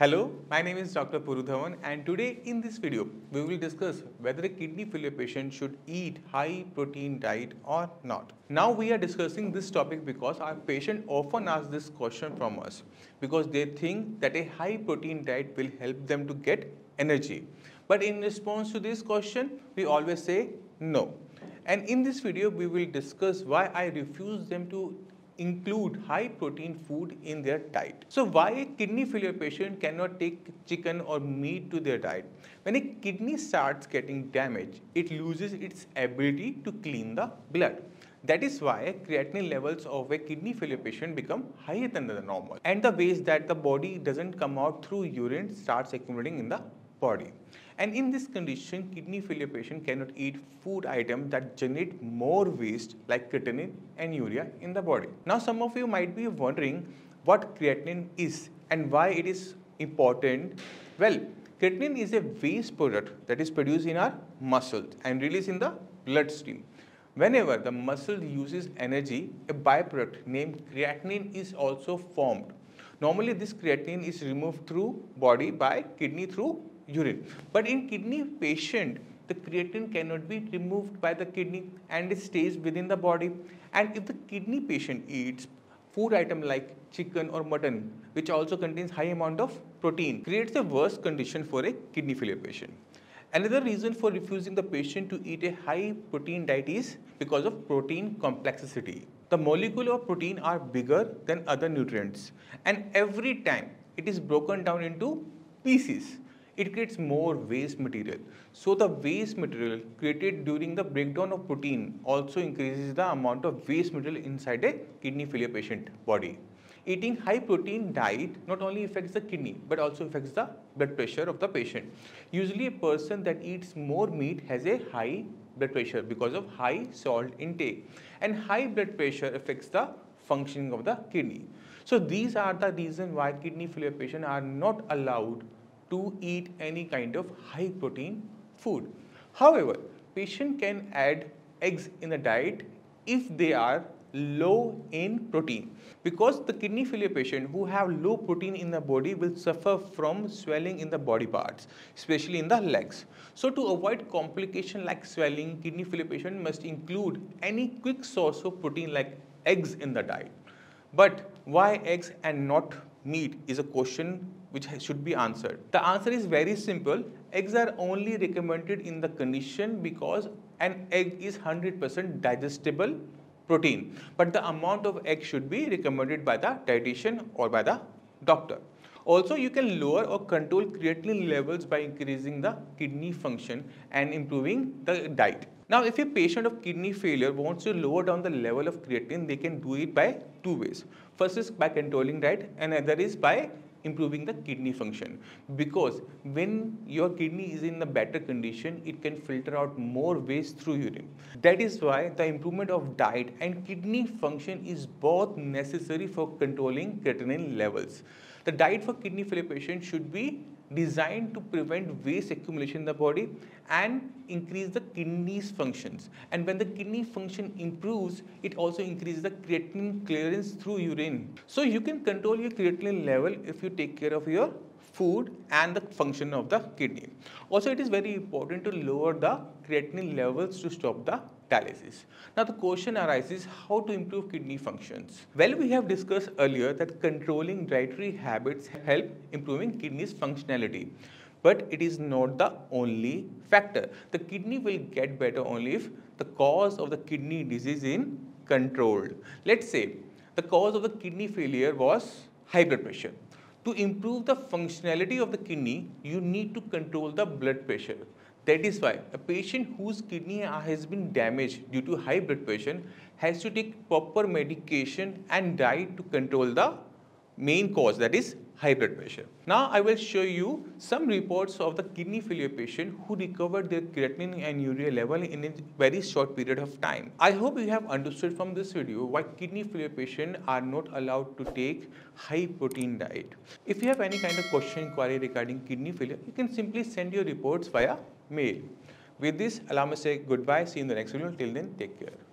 Hello, my name is Dr. Purudhavan and today in this video we will discuss whether a kidney failure patient should eat high protein diet or not. Now we are discussing this topic because our patient often ask this question from us because they think that a high protein diet will help them to get energy. But in response to this question, we always say no. And in this video we will discuss why I refuse them to include high protein food in their diet. So why a kidney failure patient cannot take chicken or meat to their diet? When a kidney starts getting damaged, it loses its ability to clean the blood. That is why creatinine levels of a kidney failure patient become higher than the normal. And the waste that the body doesn't come out through urine starts accumulating in the body. And in this condition, kidney failure patient cannot eat food items that generate more waste like creatinine and urea in the body. Now some of you might be wondering what creatinine is and why it is important. Well, creatinine is a waste product that is produced in our muscles and released in the bloodstream. Whenever the muscle uses energy, a byproduct named creatinine is also formed. Normally this creatinine is removed through body by kidney through urine. But in kidney patient, the creatinine cannot be removed by the kidney and it stays within the body. And if the kidney patient eats food item like chicken or mutton, which also contains high amount of protein, creates a worse condition for a kidney failure patient. Another reason for refusing the patient to eat a high protein diet is because of protein complexity. The molecules of protein are bigger than other nutrients, and every time it is broken down into pieces, it creates more waste material. So the waste material created during the breakdown of protein also increases the amount of waste material inside a kidney failure patient body. Eating high protein diet not only affects the kidney but also affects the blood pressure of the patient. Usually a person that eats more meat has a high blood pressure because of high salt intake, and high blood pressure affects the functioning of the kidney. So these are the reasons why kidney failure patients are not allowed to eat any kind of high protein food. However, patient can add eggs in the diet if they are low in protein, because the kidney failure patient who have low protein in the body will suffer from swelling in the body parts, especially in the legs. So to avoid complication like swelling, kidney failure patient must include any quick source of protein like eggs in the diet. But why eggs and not meat is a question which should be answered. The answer is very simple. Eggs are only recommended in the condition because an egg is 100% digestible protein, but the amount of egg should be recommended by the dietitian or by the doctor. Also, you can lower or control creatinine levels by increasing the kidney function and improving the diet. Now, if a patient of kidney failure wants to lower down the level of creatinine, they can do it by two ways. First is by controlling diet, and other is by improving the kidney function, because when your kidney is in a better condition, it can filter out more waste through urine. That is why the improvement of diet and kidney function is both necessary for controlling creatinine levels. The diet for kidney failure patients should be designed to prevent waste accumulation in the body and increase the kidney's functions. And when the kidney function improves, it also increases the creatinine clearance through urine. So you can control your creatinine level if you take care of your food and the function of the kidney. Also, it is very important to lower the creatinine levels to stop the dialysis. Now the question arises, how to improve kidney functions? Well, we have discussed earlier that controlling dietary habits help improving kidney's functionality. But it is not the only factor. The kidney will get better only if the cause of the kidney disease is controlled. Let's say the cause of the kidney failure was high blood pressure. To improve the functionality of the kidney, you need to control the blood pressure. That is why a patient whose kidney has been damaged due to high blood pressure has to take proper medication and diet to control the main cause, that is high blood pressure. Now I will show you some reports of the kidney failure patient who recovered their creatinine and urea level in a very short period of time. I hope you have understood from this video why kidney failure patients are not allowed to take high protein diet. If you have any kind of question inquiry regarding kidney failure, you can simply send your reports via mail. With this, allow me to say goodbye. See you in the next video. Till then, take care.